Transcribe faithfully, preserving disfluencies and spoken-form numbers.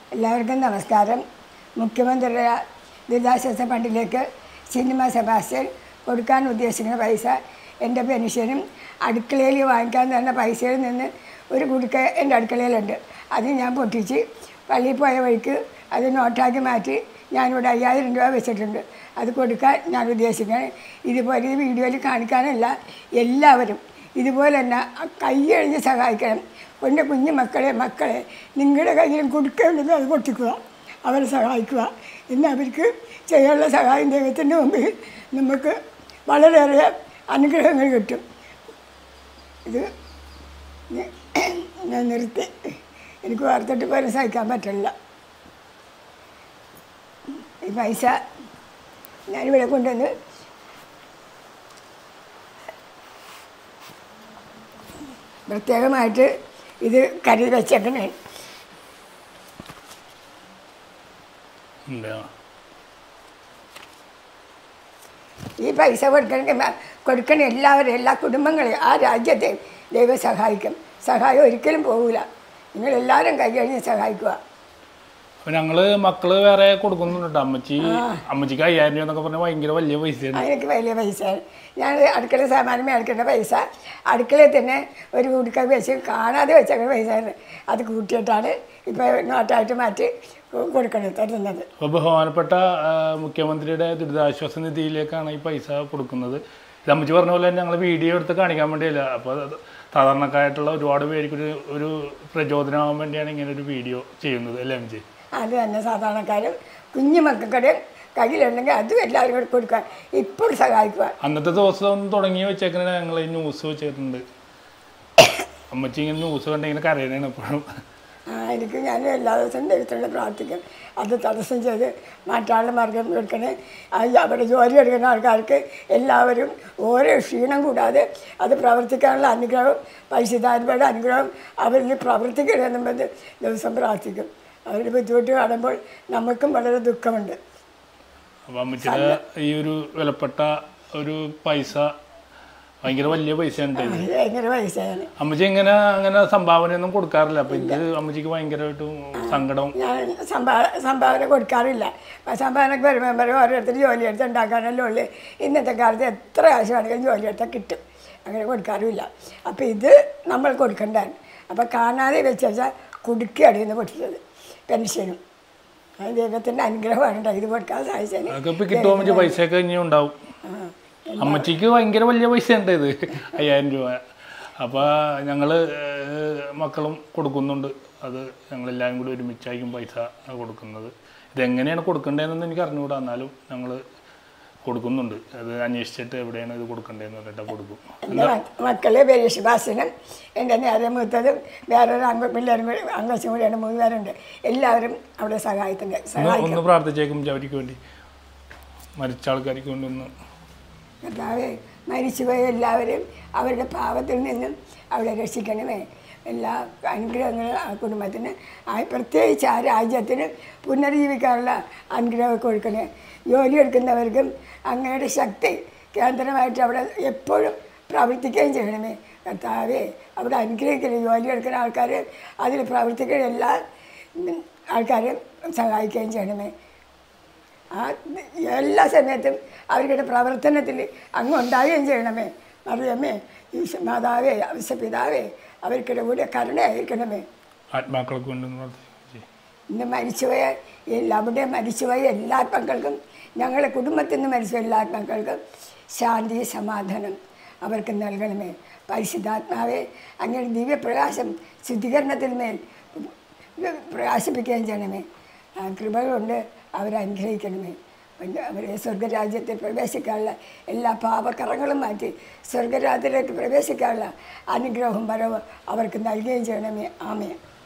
എല്ലാവർക്കും നമസ്കാരം. മുഖ്യമന്ത്രിയുടെ ദുരിതാശ്വാസ ഫണ്ടിലേക്ക് സിനിമ സെബാസ്റ്റ്യൻ കൊടുക്കാൻ ഉദ്ദേശിക്കുന്ന പൈസ എൻ്റെ പെൻഷനും അടുക്കളയിൽ വാങ്ങിക്കാൻ തന്ന പൈസയിൽ നിന്ന് ഒരു കുടുക്ക എൻ്റെ അടുക്കളയിലുണ്ട്. അത് ഞാൻ പൊട്ടിച്ച് പള്ളിയിൽ പോയ വഴിക്ക് അത് നോട്ടാക്കി മാറ്റി ഞാനിവിടെ അയ്യായിരം രൂപ വെച്ചിട്ടുണ്ട്. അത് കൊടുക്കാൻ ഞാൻ ഉദ്ദേശിക്കുകയാണ്. ഇതുപോലെ ഈ വീഡിയോയിൽ കാണിക്കാനല്ല, എല്ലാവരും ഇതുപോലെ തന്നെ കൈയഴിഞ്ഞ് സഹായിക്കണം. എൻ്റെ കുഞ്ഞു മക്കളെ മക്കളെ നിങ്ങളുടെ കയ്യിലും കൊടുക്കേണ്ടത് അത് പൊട്ടിക്കുക, അവരെ സഹായിക്കുക. ഇന്ന് അവർക്ക് ചെയ്യാനുള്ള സഹായം ദൈവത്തിൻ്റെ മുമ്പിൽ നമുക്ക് വളരെയേറെ അനുഗ്രഹങ്ങൾ കിട്ടും. ഇത് ഞാൻ നിർത്തി, എനിക്ക് വാർത്തിട്ട് പോലും സഹിക്കാൻ പറ്റില്ല. ഈ പൈസ ഞാനിവിടെ കൊണ്ടുവന്ന് പ്രത്യേകമായിട്ട് ഇത് കരുതി വെച്ചേക്കണേ. ഈ പൈസ കൊടുക്കണമെങ്കിൽ കൊടുക്കണ എല്ലാവരും എല്ലാ കുടുംബങ്ങളെയും ആ രാജ്യത്തെയും ദൈവം സഹായിക്കും. സഹായം ഒരിക്കലും പോകില്ല. നിങ്ങളെല്ലാവരും കൈ കഴിഞ്ഞ് സഹായിക്കുക. അപ്പോൾ ഞങ്ങൾ മക്കൾ വേറെ കൊടുക്കുന്നുണ്ട്. അമ്മച്ചി അമ്മച്ചിക്ക് അയ്യായിരം രൂപ എന്നൊക്കെ പറഞ്ഞാൽ ഭയങ്കര വലിയ പൈസയാണ്. എനിക്ക് വലിയ പൈസയാണ്. ഞാൻ അടുക്കള സാമാനം മേടിക്കേണ്ട പൈസ അടുക്കളയിൽ തന്നെ ഒരു കുടുക്ക വെച്ച് കാണാതെ വെച്ചേക്കുന്ന പൈസയാണ്. അത് കൂട്ടിയിട്ടാണ് ഇപ്പോൾ നോട്ടായിട്ട് മാറ്റി കൊടുക്കണത് തരുന്നത്. അപ്പോൾ ബഹുമാനപ്പെട്ട മുഖ്യമന്ത്രിയുടെ ദുരിതാശ്വാസ നിധിയിലേക്കാണ് ഈ പൈസ കൊടുക്കുന്നത്. ഇത് അമ്മച്ചി പറഞ്ഞ പോലെ തന്നെ ഞങ്ങൾ വീഡിയോ എടുത്ത് കാണിക്കാൻ വേണ്ടിയില്ല. അപ്പോൾ സാധാരണക്കാരായിട്ടുള്ള ഒരുപാട് പേർക്ക് ഒരു ഒരു പ്രചോദനമാകാൻ വേണ്ടിയാണ് ഇങ്ങനെ ഒരു വീഡിയോ ചെയ്യുന്നത് അല്ലേ അമ്മച്ചി? അത് തന്നെ. സാധാരണക്കാരും കുഞ്ഞു മക്കളുടെ കയ്യിലുണ്ടെങ്കിൽ അതും എല്ലാവരും കൂടെ കൊടുക്കാൻ ഇപ്പോൾ സഹായിക്കുക. അന്നത്തെ ദിവസം തുടങ്ങി വെച്ചേക്കുന്ന ഞങ്ങൾ ഈ ന്യൂസ് വെച്ചിട്ടുണ്ട്. അമ്മച്ചി ഇങ്ങനെ ന്യൂസ് കണ്ട് ഇങ്ങനെ കരയണേണ് എപ്പോഴും. ആ എനിക്ക് ഞാൻ എല്ലാ ദിവസവും ദൈവത്തോട് പ്രാർത്ഥിക്കും. അത് തടസ്സം ചെയ്ത് മാറ്റാനുള്ള മാർഗം കൊടുക്കണേ. അവിടെ ജോലി എടുക്കുന്ന ആൾക്കാർക്ക് എല്ലാവരും ഓരോ ക്ഷീണം കൂടാതെ അത് പ്രവർത്തിക്കാനുള്ള അനുഗ്രഹം, പരിശുദ്ധാത്മയുടെ അനുഗ്രഹം അവരിൽ പ്രവർത്തിക്കണമെന്ന് ദിവസം പ്രാർത്ഥിക്കും. അവരുടെ ബുദ്ധിമുട്ട് കാണുമ്പോൾ നമുക്കും വളരെ ദുഃഖമുണ്ട്. അപ്പോൾ അമ്മച്ചിയുടെ ഈ ഒരു വിലപ്പെട്ട ഒരു പൈസ ഭയങ്കര വലിയ പൈസയുണ്ട്. ഭയങ്കര പൈസയാണ്. അമ്മച്ചി ഇങ്ങനെ അങ്ങനെ സംഭാവനയൊന്നും കൊടുക്കാറില്ല. അപ്പോൾ ഇത് അമ്മച്ചിക്ക് ഭയങ്കരമായിട്ടും സങ്കടം. ഞാൻ സംഭാ സംഭാവന കൊടുക്കാറില്ല. സംഭാവനക്ക് വരുമ്പോൾ ഓരോരുത്തർ ജോലി എടുത്ത് ഉണ്ടാക്കാനല്ലേ ഉള്ളു. ഇന്നത്തെ കാലത്ത് എത്ര കാശ് വേണമെങ്കിലും ജോലി എടുത്താൽ കിട്ടും. അങ്ങനെ കൊടുക്കാറുമില്ല. അപ്പോൾ ഇത് നമ്മൾ കൊടുക്കേണ്ടതാണ്. അപ്പോൾ കാണാതെ വെച്ച് വെച്ചാൽ കുടുക്കിയാണ് ഇന്ന് പൊട്ടിച്ചത് പെൻഷനും. ദൈവത്തിൻ്റെ അനുഗ്രഹമാണ് ഇത് കൊടുക്കാൻ സാധിച്ചത്. അതൊക്കെ കിട്ടുമ്പോൾ പൈസയൊക്കെ ഇനി ഉണ്ടാവും. അമ്മച്ചിക്ക് ഭയങ്കര വലിയ പൈസ ഉണ്ട് ഇത് അയ്യായിരം രൂപ. അപ്പോൾ ഞങ്ങൾ മക്കളും കൊടുക്കുന്നുണ്ട്. അത് ഞങ്ങളെല്ലാവരും കൂടി ഒരുമിച്ചായിരിക്കും പൈസ കൊടുക്കുന്നത്. ഇതെങ്ങനെയാണ് കൊടുക്കേണ്ടതെന്നൊന്നും എനിക്ക് അറിഞ്ഞുകൂടാ. എന്നാലും ഞങ്ങൾ കൊടുക്കുന്നുണ്ട്. അത് അന്വേഷിച്ചിട്ട് എവിടെയാണ് ഇത് കൊടുക്കേണ്ടതെന്ന് പറഞ്ഞിട്ട് കൊടുക്കും. എൻ്റെ മക്കളെ പരീക്ഷ ഭാഷനും എൻ്റെ നേരെ മൂത്തതും വേറൊരു അംഗ പിള്ളേരും കൂടി അംഗച്ചും കൂടിയാണ്. മൂന്ന് പേരുണ്ട്. എല്ലാവരും അവിടെ സഹായത്തിൻ്റെ സഹായിക്കും. ഒന്ന് പ്രാർത്ഥിച്ചേക്കും അവർക്ക് വേണ്ടി, മരിച്ച ആൾക്കാർക്ക് വേണ്ടി. ഒന്ന് കർത്താവേ, മരിച്ചുപോയ എല്ലാവരും അവരുടെ പാപത്തിൽ നിന്നും അവരെ രക്ഷിക്കണമേ. എല്ലാ അനുഗ്രഹങ്ങളും ആ കുടുംബത്തിന്, പ്രത്യേകിച്ച് ആ രാജ്യത്തിന് പുനർജീവിക്കാനുള്ള അനുഗ്രഹം കൊടുക്കണേ. ജോലി എടുക്കുന്നവർക്കും അങ്ങയുടെ ശക്തി കേന്ദ്രമായിട്ട് അവിടെ എപ്പോഴും പ്രവർത്തിക്കുകയും ചെയ്യണമേ. കർത്താവേ, അവിടെ അനുഗ്രഹിക്കുന്ന ജോലി എടുക്കുന്ന ആൾക്കാർ അതിൽ പ്രവർത്തിക്കുന്ന എല്ലാ ആൾക്കാരും സഹായിക്കുകയും ചെയ്യണമേ. ആ എല്ലാ സമയത്തും അവരുടെ പ്രവർത്തനത്തിൽ അങ്ങ് ഉണ്ടാകുകയും ചെയ്യണമേ. അറിയാമേ, ഈശോ മാതാവേ, വിശ്വപിതാവേ, അവർക്കിടെ കൂടെ കരുണയായിരിക്കണമേ. ആത്മാക്കൾക്ക് കൊണ്ട് ഇന്ന് മരിച്ചുപോയ അവിടെ മരിച്ചുപോയ എല്ലാ ആത്മാക്കൾക്കും, ഞങ്ങളുടെ കുടുംബത്തിൽ നിന്ന് മരിച്ചുപോയ എല്ലാ ആത്മാക്കൾക്കും ശാന്തി സമാധാനം അവർക്ക് നൽകണമേ. പരിശുദ്ധാത്മാവെ, അങ്ങനെ ദിവ്യപ്രകാശം ശുദ്ധീകരണത്തിൽ മേൽ പ്രകാശിപ്പിക്കുകയും ചെയ്യണമേ. കൃപകളുണ്ട് അവരെ അനുഗ്രഹിക്കണമേ. അവരെ സ്വർഗരാജ്യത്തിൽ പ്രവേശിക്കാനുള്ള എല്ലാ പാപക്കറങ്ങളും മാറ്റി സ്വർഗരാജ്യത്തിലേക്ക് പ്രവേശിക്കാനുള്ള അനുഗ്രഹവും വരവും അവർക്ക് നൽകുകയും ചെയ്യണമേ. ആമേൻ.